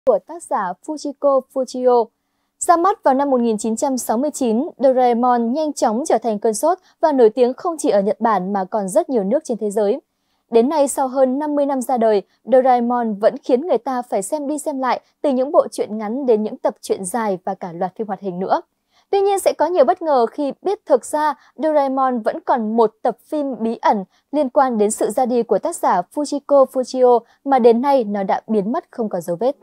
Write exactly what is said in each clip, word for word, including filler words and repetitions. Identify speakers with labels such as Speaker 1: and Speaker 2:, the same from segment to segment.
Speaker 1: của tác giả Fujiko Fujio. Ra mắt vào năm một nghìn chín trăm sáu mươi chín, Doraemon nhanh chóng trở thành cơn sốt và nổi tiếng không chỉ ở Nhật Bản mà còn rất nhiều nước trên thế giới. Đến nay, sau hơn năm mươi năm ra đời, Doraemon vẫn khiến người ta phải xem đi xem lại, từ những bộ truyện ngắn đến những tập truyện dài và cả loạt phim hoạt hình nữa. Tuy nhiên, sẽ có nhiều bất ngờ khi biết thực ra Doraemon vẫn còn một tập phim bí ẩn liên quan đến sự ra đi của tác giả Fujiko Fujio mà đến nay nó đã biến mất không còn dấu vết.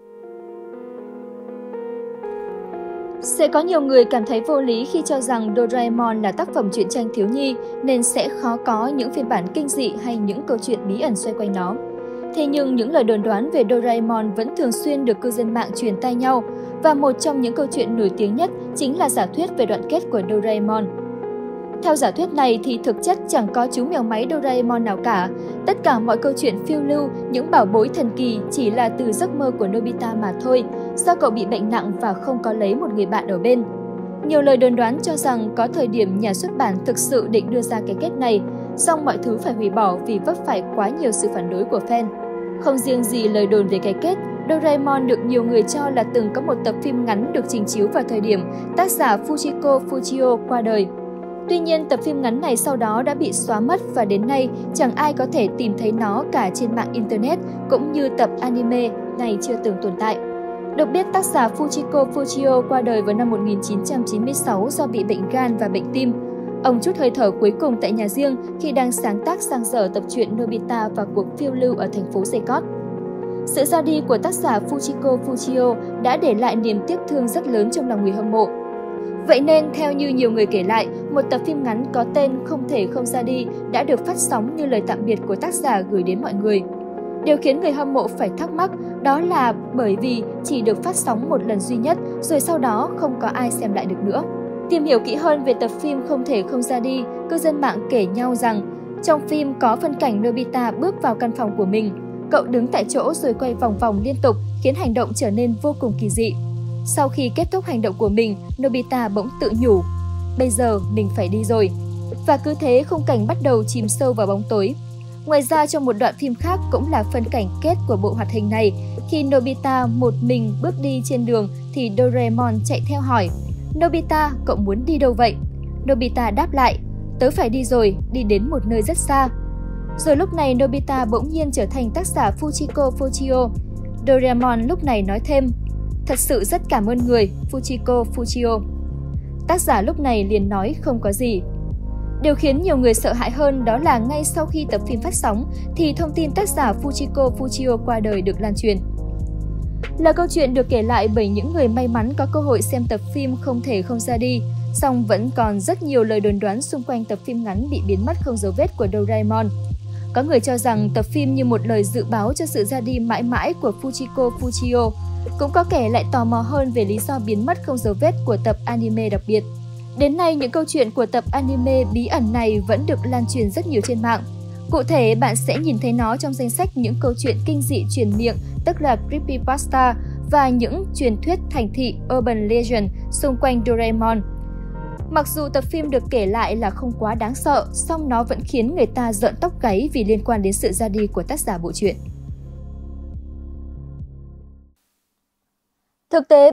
Speaker 1: Sẽ có nhiều người cảm thấy vô lý khi cho rằng Doraemon là tác phẩm truyện tranh thiếu nhi nên sẽ khó có những phiên bản kinh dị hay những câu chuyện bí ẩn xoay quanh nó. Thế nhưng những lời đồn đoán về Doraemon vẫn thường xuyên được cư dân mạng truyền tai nhau, và một trong những câu chuyện nổi tiếng nhất chính là giả thuyết về đoạn kết của Doraemon. Theo giả thuyết này thì thực chất chẳng có chú mèo máy Doraemon nào cả. Tất cả mọi câu chuyện phiêu lưu, những bảo bối thần kỳ chỉ là từ giấc mơ của Nobita mà thôi, do cậu bị bệnh nặng và không có lấy một người bạn ở bên. Nhiều lời đồn đoán cho rằng có thời điểm nhà xuất bản thực sự định đưa ra cái kết này, song mọi thứ phải hủy bỏ vì vấp phải quá nhiều sự phản đối của fan. Không riêng gì lời đồn về cái kết, Doraemon được nhiều người cho là từng có một tập phim ngắn được trình chiếu vào thời điểm tác giả Fujiko Fujio qua đời. Tuy nhiên, tập phim ngắn này sau đó đã bị xóa mất và đến nay chẳng ai có thể tìm thấy nó cả trên mạng Internet, cũng như tập anime này chưa từng tồn tại. Được biết, tác giả Fujiko Fujio qua đời vào năm một nghìn chín trăm chín mươi sáu do bị bệnh gan và bệnh tim. Ông trút hơi thở cuối cùng tại nhà riêng khi đang sáng tác dang dở tập truyện Nobita và cuộc phiêu lưu ở thành phố Seikot. Sự ra đi của tác giả Fujiko Fujio đã để lại niềm tiếc thương rất lớn trong lòng người hâm mộ. Vậy nên, theo như nhiều người kể lại, một tập phim ngắn có tên Không thể không ra đi đã được phát sóng như lời tạm biệt của tác giả gửi đến mọi người. Điều khiến người hâm mộ phải thắc mắc đó là bởi vì chỉ được phát sóng một lần duy nhất, rồi sau đó không có ai xem lại được nữa. Tìm hiểu kỹ hơn về tập phim Không thể không ra đi, cư dân mạng kể nhau rằng trong phim có phân cảnh Nobita bước vào căn phòng của mình. Cậu đứng tại chỗ rồi quay vòng vòng liên tục, khiến hành động trở nên vô cùng kỳ dị. Sau khi kết thúc hành động của mình, Nobita bỗng tự nhủ, bây giờ mình phải đi rồi. Và cứ thế khung cảnh bắt đầu chìm sâu vào bóng tối. Ngoài ra, trong một đoạn phim khác cũng là phân cảnh kết của bộ hoạt hình này, khi Nobita một mình bước đi trên đường thì Doraemon chạy theo hỏi, Nobita, cậu muốn đi đâu vậy? Nobita đáp lại, tớ phải đi rồi, đi đến một nơi rất xa. Rồi lúc này Nobita bỗng nhiên trở thành tác giả Fujiko Fujio. Doraemon lúc này nói thêm, thật sự rất cảm ơn người, Fujiko Fujio. Tác giả lúc này liền nói không có gì. Điều khiến nhiều người sợ hãi hơn đó là ngay sau khi tập phim phát sóng thì thông tin tác giả Fujiko Fujio qua đời được lan truyền. Là câu chuyện được kể lại bởi những người may mắn có cơ hội xem tập phim Không thể không ra đi, song vẫn còn rất nhiều lời đồn đoán xung quanh tập phim ngắn bị biến mất không dấu vết của Doraemon. Có người cho rằng tập phim như một lời dự báo cho sự ra đi mãi mãi của Fujiko Fujio. Cũng có kẻ lại tò mò hơn về lý do biến mất không dấu vết của tập anime đặc biệt. Đến nay, những câu chuyện của tập anime bí ẩn này vẫn được lan truyền rất nhiều trên mạng. Cụ thể, bạn sẽ nhìn thấy nó trong danh sách những câu chuyện kinh dị truyền miệng, tức là creepypasta, và những truyền thuyết thành thị urban legend xung quanh Doraemon. Mặc dù tập phim được kể lại là không quá đáng sợ, song nó vẫn khiến người ta rợn tóc gáy vì liên quan đến sự ra đi của tác giả bộ truyện. Thực tế,